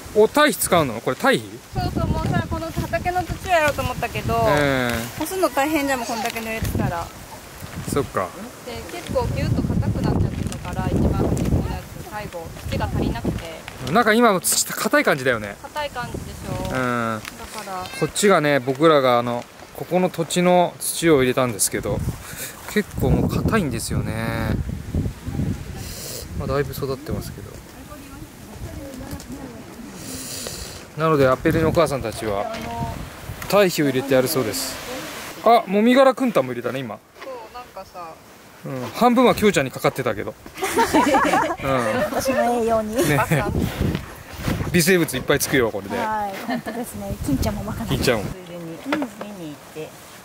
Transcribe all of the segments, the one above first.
お、堆肥使うの？これ堆肥？ そうそう、もうさ、この畑の土をやろうと思ったけど、干すの大変じゃん、もうこんだけ濡れてたら。 そっか。 で、結構ギュッと硬くなっちゃってたから、一番端っこのやつ、最後土が足りなくて。 なんか今土硬い感じだよね。 硬い感じでしょ。だからこっちがね、僕らがここの土地の土を入れたんですけど、結構もう硬いんですよね。まあ、だいぶ育ってますけど。なのでアペリのお母さんたちは堆肥を入れてやるそうです。あ、もみ殻くんたんも入れたね今。 そう、なんかさ、 半分はきょうちゃんにかかってたけど私の栄養に、 ね、微生物いっぱいつくよこれで。 はい、本当ですね。金ちゃんもまかない。 金ちゃんもついでに見に行って、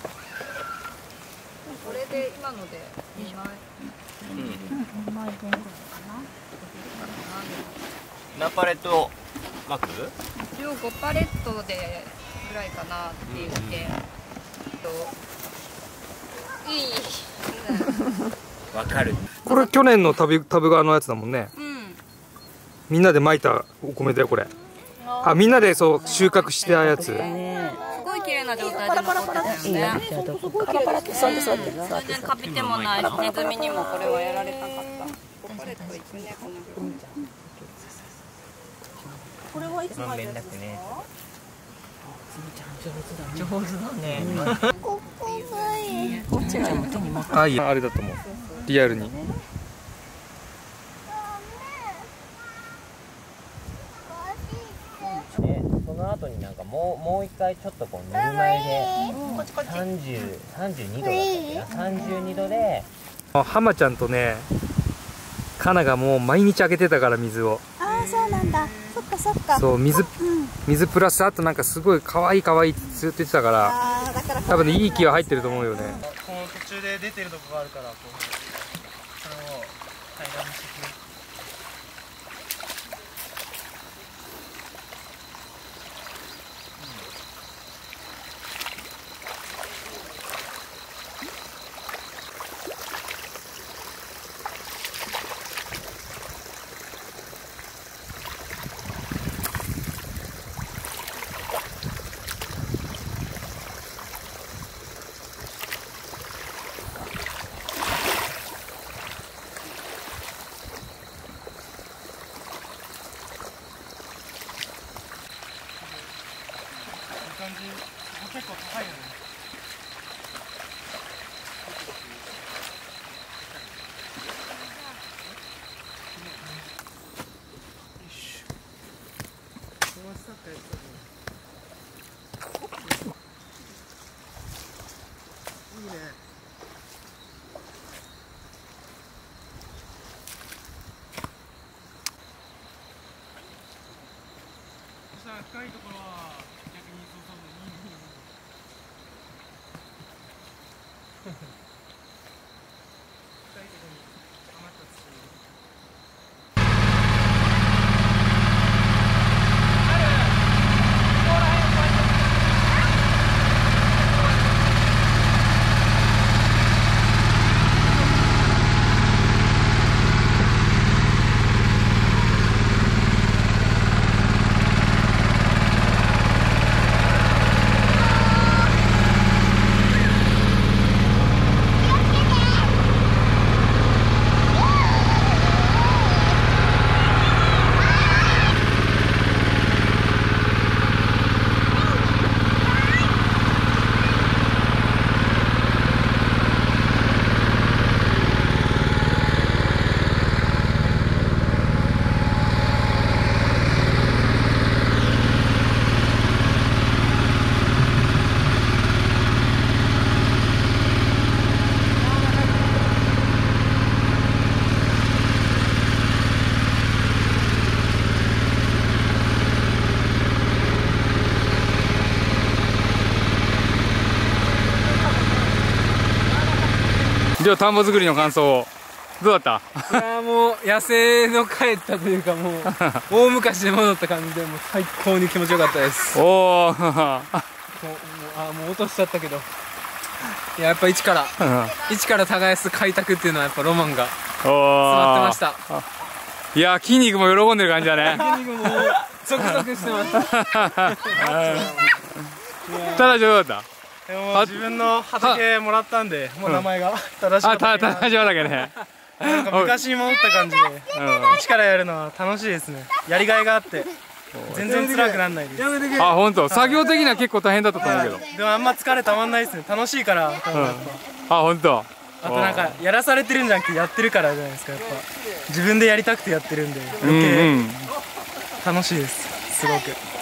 これで今ので2枚。 2枚分かな。 ナパレットマーク？ 量5パレットでぐらいかなって言って、いい。 わかる。 これ去年のタブ側のやつだもんね。みんなで巻いたお米だよこれ。あ、みんなでそう収穫してたやつ。 すごい綺麗な状態で残ってたよね。 そうですそうです。 全然カビてもないし、ネズミにもこれはやられなかった。5パレットいくね、この量。 これはいつまで連絡ね。上手だね。 ここがいい。こっちが手に巻く。 あ、いいあれだと思う。リアルに。 で、その後になんかもう一回ちょっとこうぬるま湯で32度だったっけな、32度で。 ハマちゃんとね、カナがもう毎日あげてたから水を。 ああ、そうなんだ。そっかそっか。 そう、水プラスあとなんかすごい可愛いってずっと言ってたから、多分ねいい気は入ってると思うよね。 こう途中で出てるとこがあるから、こうそれを平らにしていく。結構高いよね。いいね。そしたら深いところは逆にそうそういいね。深いところに余った土。 では田んぼ作りの感想どうだった？ いやもう野生の帰ったというか、もう大昔に戻った感じで、もう最高に気持ちよかったです。 おおもう落としちゃったけど、いや、やっぱ一から耕す開拓っていうのはやっぱロマンが詰まってました。 いや、筋肉も喜んでる感じだね。 筋肉もゾクゾクしてます。 ただどうだっもう自分の畑もらったんで、もう名前が正しいた？田島だけね。 なんか昔に戻った感じで、一からやるのは楽しいですね。やりがいがあって全然辛くならないです。 あ、本当。作業的には結構大変だったと思うけど。 でもあんま疲れたまんないですね。楽しいから多分やっあ、本当。 ぱ。あとなんかやらされてるんじゃなくてやってるからじゃないですか。やっぱ自分でやりたくてやってるんで余計楽しいです。すごく。